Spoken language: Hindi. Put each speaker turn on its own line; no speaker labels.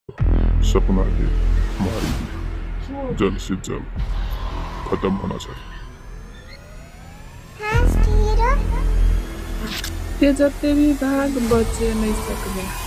सपना है हमारी जल्द से जल्द खत्म होना चाहिए।
ते जते भी भाग बचे नहीं सकबे।